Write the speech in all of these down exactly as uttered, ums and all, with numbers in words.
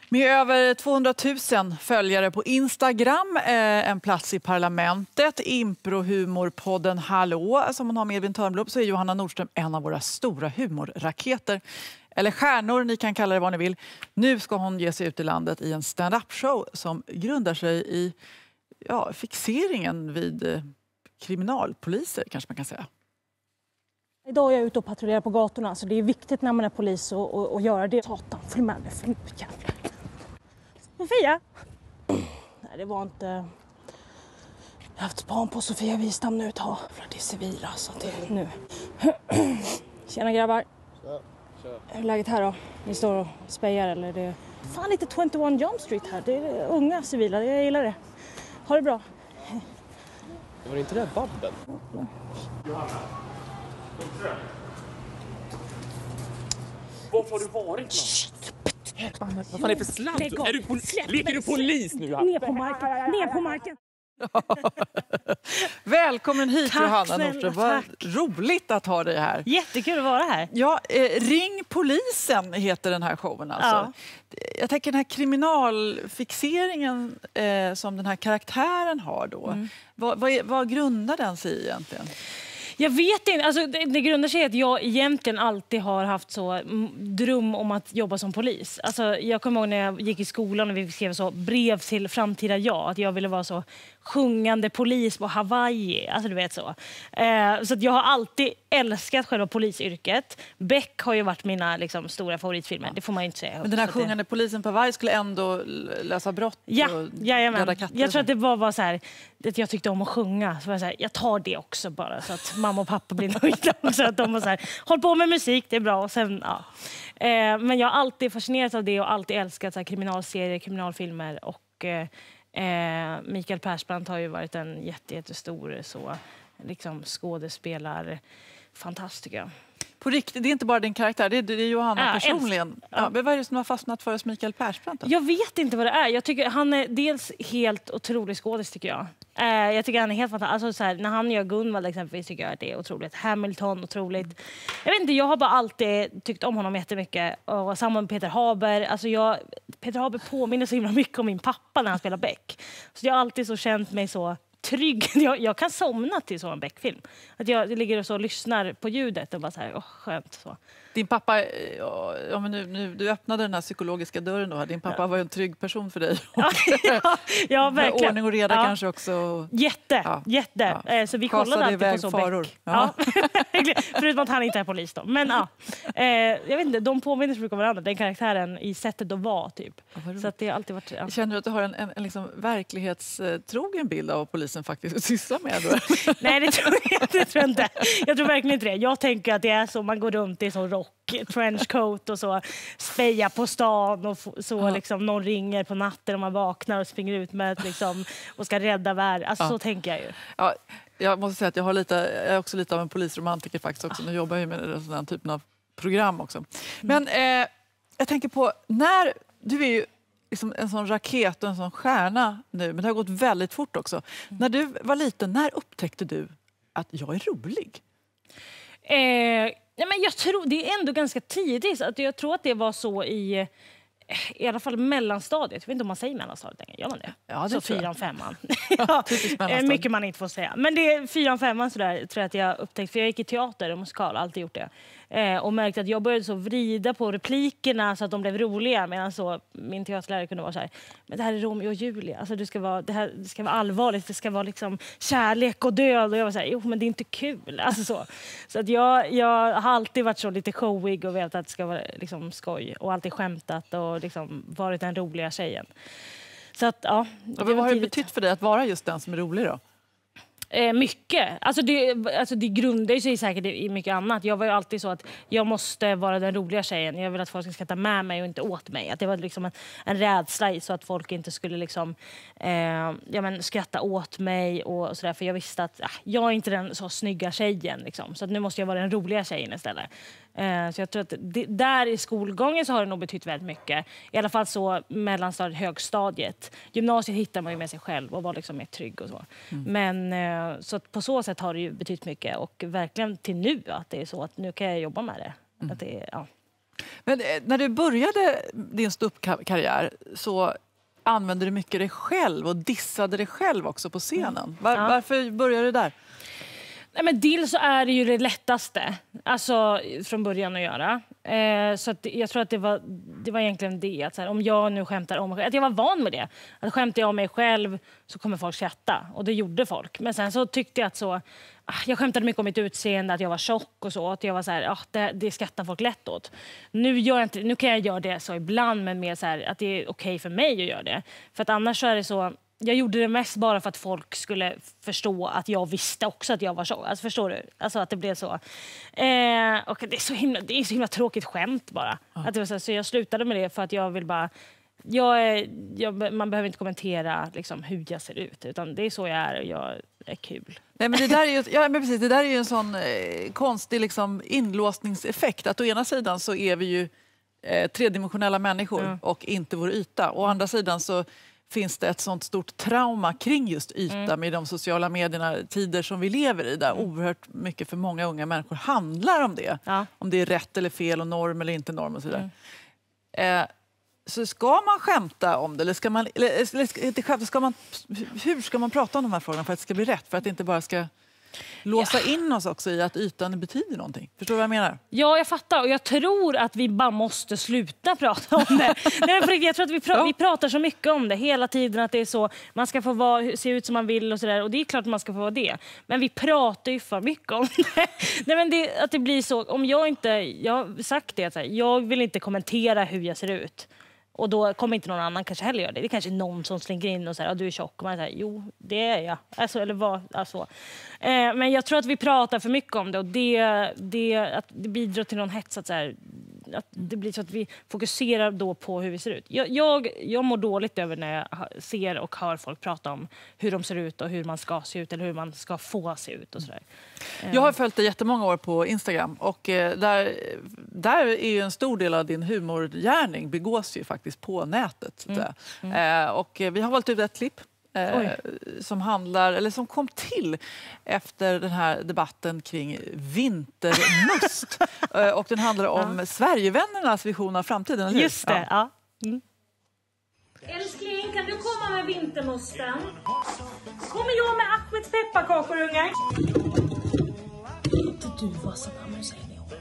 Med över tvåhundratusen följare på Instagram, eh, en plats i parlamentet, improhumorpodden Hallå som hon har med Edvin Törnblom, så är Johanna Nordström en av våra stora humorraketer. Eller stjärnor, ni kan kalla det vad ni vill. Nu ska hon ge sig ut i landet i en stand-up-show som grundar sig i ja, fixeringen vid eh, kriminalpoliser, kanske man kan säga. Idag är jag ute och patrullerar på gatorna, så det är viktigt när man är polis och, och, och göra det. Satan, följ med mig, följ med, jävlar. Sofia? Nej, det var inte... Jag har haft span på Sofia Wistam nu ett tag. Det är civila, så det är nu. Tjena grabbar. Tja, tja. Hur är läget här då? Ni står och spejar eller? Det är fan lite tjugoett Jump Street här. Det är unga civila, jag gillar det. Ha det bra. Det var inte det Babben? Johanna. Var har du varit? Shit. Vad fan är det för sladd? Är du pol- Leker du polis nu? Ner på marken, ner på marken. Välkommen hit. Tack, Johanna Nordström. Vad roligt att ha dig här. Jättekul att vara här. Ja, eh, Ring polisen heter den här showen alltså. Ja. Jag tänker den här kriminalfixeringen eh, som den här karaktären har då. Mm. Vad, vad, vad grundar den sig i egentligen? Jag vet inte, alltså det, det grundar sig i att jag egentligen alltid har haft så dröm om att jobba som polis. Alltså jag kommer ihåg när jag gick i skolan och vi skrev så brev till framtida jag, att jag ville vara så sjungande polis på Hawaii, alltså du vet så. Eh, så att jag har alltid älskat själva polisyrket. Beck har ju varit mina liksom, stora favoritfilmer, ja. Det får man ju inte säga. Men den här sjungande det... polisen på Hawaii skulle ändå lösa brott ja, och döda katter? Jag tror att det var, var så här, att jag tyckte om att sjunga. Så var jag, så här, jag tar det också bara så att mamma och pappa blir nöjda. Så att de var så här, håll på med musik, det är bra. Och sen, ja. eh, men jag har alltid fascinerats av det och alltid älskat så här, kriminalserier, kriminalfilmer och... Eh, Eh, Mikael Persbrandt har ju varit en jätte, jättestor så, liksom, skådespelare. Fantastiska. På riktigt, det är inte bara din karaktär, det är, det är Johanna ja, personligen. Ja. Ja, vad är det som har fastnat för oss Mikael Persbrandt då? Jag vet inte vad det är. Jag tycker han är dels helt otrolig skådis tycker jag. Eh, jag tycker han är helt fantastisk. Alltså, så här, när han gör Gunvald exempelvis tycker jag att det är otroligt. Hamilton, otroligt. Jag vet inte, jag har bara alltid tyckt om honom jättemycket. Och samma med Peter Haber. Alltså jag, Peter Haber påminner så himla mycket om min pappa när han spelar Beck. Så jag har alltid så känt mig så trygg. Jag, jag kan somna till så en Beck-film. Att jag ligger och så lyssnar på ljudet och bara så här, åh, skönt så. Din pappa, ja, men nu, nu, du öppnade den här psykologiska dörren då. Din pappa ja. var ju en trygg person för dig. Ja, ja, ja verkligen. Ordning och reda ja. kanske också. Jätte, ja. jätte. Ja. Så vi kollade alltid på så faror. Beck. Ja. Ja. Förutom att han inte är polis då. Men ja, eh, jag vet inte, de påminner så mycket om varandra. Den karaktären i sättet att vara typ. Ja, så att det har alltid varit... Ja. Känner du att du har en, en, en liksom verklighetstrogen bild av vad polisen faktiskt sysslar med då? Nej, det tror jag, det tror jag inte. Jag tror verkligen inte det. Jag tänker att det är så, man går runt i så rock, trenchcoat och så, speja på stan och så ja. liksom, någon ringer på natten och man vaknar och springer ut med liksom, och ska rädda världen. Alltså ja. så tänker jag ju. Ja, jag måste säga att jag, har lite, jag är också lite av en polisromantiker faktiskt också. Nu jobbar jag med den här typen av program också. Men eh, jag tänker på, när du är ju liksom en sån raket och en sån stjärna nu, men det har gått väldigt fort också. Mm. När du var liten, när upptäckte du att jag är rolig? Eh, nej men jag tror, det är ändå ganska tidigt. Att jag tror att det var så i... I alla fall mellanstadiet. Jag vet inte om man säger mellanstadiet längre. Gör man det? Ja, det så tror jag. fyran, femman. Ja, ja, mycket man inte får säga. Men det är fyran, femman sådär, tror jag att jag upptäckte. För jag gick i teater och musikal, alltid gjort det. Eh, och märkte att jag började så vrida på replikerna så att de blev roliga. Medan så min teaterlärare kunde vara så här, men det här är Romeo och Julia. Alltså det ska vara, det här, det ska vara allvarligt. Det ska vara liksom kärlek och död. Och jag var så här, jo men det är inte kul. Alltså så. Så att jag, jag har alltid varit så lite showig och vet att det ska vara liksom skoj. Och alltid skämtat och liksom varit den roliga tjejen. Så att, ja, det vad har det betytt för dig att vara just den som är rolig då? Eh, mycket. Alltså det, alltså det grundar sig säkert i mycket annat. Jag var ju alltid så att jag måste vara den roliga tjejen. Jag vill att folk ska skratta med mig och inte åt mig. Att det var liksom en, en rädsla i så att folk inte skulle liksom, eh, ja, men skratta åt mig och, och sådär. För jag visste att ah, jag är inte den så snygga tjejen. Liksom. Så att nu måste jag vara den roliga tjejen istället. Eh, så jag tror att det, där i skolgången så har det nog betytt väldigt mycket. I alla fall så mellanstadiet, högstadiet. Gymnasiet hittar man ju med sig själv och var liksom mer trygg och så. Mm. Men eh, så att på så sätt har det ju betytt mycket. Och verkligen till nu att det är så att nu kan jag jobba med det. Mm. Att det ja. Men när du började din ståuppkarriär så använde du mycket dig själv och dissade dig själv också på scenen. Var, Ja. Varför började du där? Nej, men dels så är det ju det lättaste alltså, från början att göra. Eh, så att jag tror att det var, det var egentligen det. Att så här, om jag nu skämtar om mig själv, att jag var van med det. Att skämtar jag om mig själv så kommer folk skratta. Och det gjorde folk. Men sen så tyckte jag att så... Jag skämtade mycket om mitt utseende, att jag var tjock och så. Att jag var så här, ah, det, det skrattar folk lätt åt. Nu, gör jag inte, nu kan jag göra det så ibland, men mer så här, att det är okej för mig att göra det. För att annars så är det så... Jag gjorde det mest bara för att folk skulle förstå att jag visste också att jag var så. Alltså, förstår du? Alltså att det blev så. Eh, och det är så himla, det är så himla tråkigt skämt bara. Ja. Att det var så, så jag slutade med det för att jag vill bara... Jag är, jag, man behöver inte kommentera liksom, hur jag ser ut. Utan det är så jag är och jag är kul. Nej, men det där är ju, ja, men precis, det där är ju en sån eh, konstig liksom, inlåsningseffekt. Att å ena sidan så är vi ju eh, tredimensionella människor mm. och inte vår yta. Å andra sidan så... finns det ett sånt stort trauma kring just yta mm. med de sociala medierna, tider som vi lever i, där mm. oerhört mycket för många unga människor handlar om det. Ja. Om det är rätt eller fel och norm eller inte norm och så vidare. Mm. Eh, så ska man skämta om det eller ska man, eller, eller, inte skämta, ska man, hur ska man prata om de här frågorna för att det ska bli rätt? För att det inte bara ska låsa ja. in oss också i att ytan betyder någonting. Förstår du vad jag menar? Ja, jag fattar. Och jag tror att vi bara måste sluta prata om det. Nej, för jag tror att vi, pra- ja. vi pratar så mycket om det hela tiden. Att det är så, man ska få vara, se ut som man vill och sådär. Och det är klart att man ska få vara det. Men vi pratar ju för mycket om det. Nej, men det, att det blir så. Om jag inte, jag har sagt det, så här, jag vill inte kommentera hur jag ser ut. Och då kommer inte någon annan kanske heller göra det. Det är kanske någon som slinker in och säger att du är tjock. Och man säger, jo, det är jag. Alltså, eller vad, alltså. eh, men jag tror att vi pratar för mycket om det. Och det, det, att det bidrar till någon hets. Att, så här, att det blir så att vi fokuserar då på hur vi ser ut. Jag, jag, jag mår dåligt över när jag ser och hör folk prata om hur de ser ut. Och hur man ska se ut. Eller hur man ska få se ut. Och så där. Eh. Jag har följt dig jättemånga år på Instagram. Och eh, där, där är ju en stor del av din humorgärning begås ju faktiskt på nätet. Mm. Mm. Eh, och vi har valt ut ett klipp eh, som handlar, eller som kom till efter den här debatten kring vintermust. eh, och den handlar om ja. Sverigevännernas vision av framtiden. Eller? Just det, ja. ja. Mm. Älskling, kan du komma med vintermusten? Kommer jag med Ahmeds pepparkakor, ungar? Inte du vad som hamnar sig i år.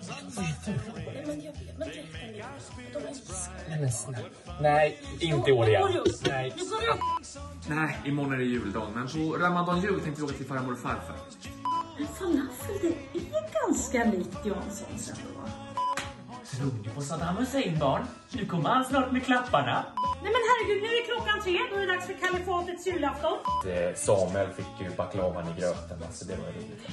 Nej, men jag vet, men de är så... Nej, men snälla. Nej, inte i år igen. Nej. Nej, imorgon är det juldag. Men på Ramadan jul tänkte vi åka till farmor och farfar. Men falafel, det är ganska likt Janssons ändå. Tror du på Saddam Hussein, barn? Nu kommer han snart med klapparna. Nej men herregud, nu är klockan tre. Då är det dags för kalifatets julafton. Samuel fick ju baklavan i gröten. Alltså det var roligt.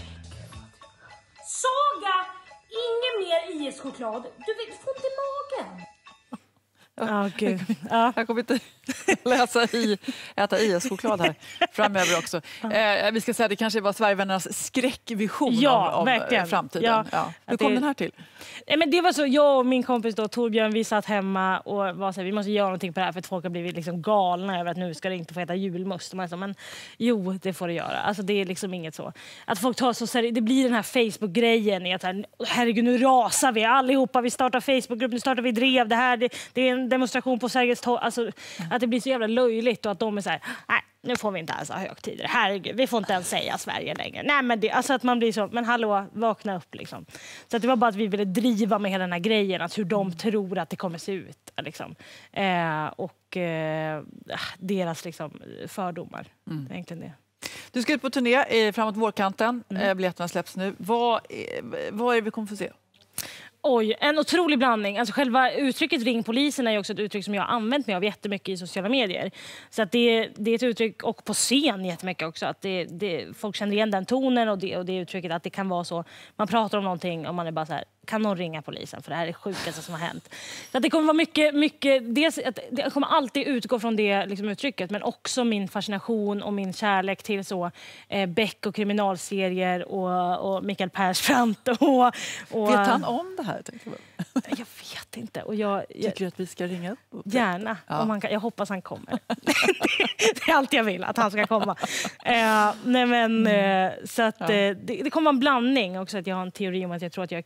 Saga! Ingen mer I S-choklad. Du vill få inte magen. Ja, oh, gud. Ja. Jag kommer inte läsa i, äta I S-choklad här framöver också. Eh, vi ska säga att det kanske var Sverigevännernas skräckvision ja, om, om framtiden. Ja, ja. Hur kom det, den här till? Eh, men det var så, jag och min kompis då, Torbjörn, vi satt hemma och var så här, vi måste göra någonting på det här för att folk har blivit liksom galna över att nu ska det inte få äta julmust. Man så, men jo, det får det göra. Alltså det är liksom inget så. Att folk tar så seriöst, det blir den här Facebook-grejen i att här, herregud, nu rasar vi allihopa, vi startar Facebook-grupp, nu startar vi drev, det här, det, det är en demonstration på Sergels torg. Alltså att det blir så jävla löjligt och att de är så här, nej, nu får vi inte ens ha högtider. Herregud, vi får inte ens säga Sverige längre. Nej, men det, alltså att man blir så, men hallå, vakna upp liksom. Så att det var bara att vi ville driva med hela den här grejen, att hur de mm. tror att det kommer se ut liksom. Eh, och eh, deras liksom fördomar. Mm. Det är egentligen det. Du ska ut på turné eh, framåt vårkanten. Mm. Eh, biljetterna släpps nu. Vad, eh, vad är det vi kommer få se? Oj, en otrolig blandning. Alltså själva uttrycket ring polisen är ju också ett uttryck som jag har använt mig av jättemycket i sociala medier. Så att det, det är ett uttryck, och på scen jättemycket också, att det, det, folk känner igen den tonen och det, och det uttrycket att det kan vara så, man pratar om någonting och man är bara så här, kan någon ringa polisen för det här är det sjukaste som har hänt. Så att det kommer vara mycket, mycket dels, att det kommer alltid utgå från det liksom, uttrycket, men också min fascination och min kärlek till så eh, Beck och kriminalserier och, och Mikael Persbrandt. Och, och, vet han om det här? Jag, jag vet inte. Och jag, jag, Tycker du att vi ska ringa upp? Gärna. Ja. Om han kan, jag hoppas han kommer. det, det är allt jag vill, att han ska komma. Uh, nej men, uh, så att, uh, det, det kommer vara en blandning också. Att jag har en teori om att jag tror att jag är kidnappad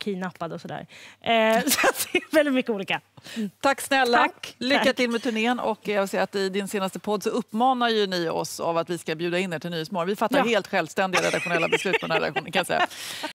tappad och sådär. Eh, så att det är väldigt mycket olika. Mm. Tack snälla. Tack. Lycka Tack. till med turnén. Och jag vill säga att i din senaste podd så uppmanar ju ni oss av att vi ska bjuda in er till Nyhetsmorgon. Vi fattar Ja. helt självständiga redaktionella beslut på den här redaktionen, kan jag säga.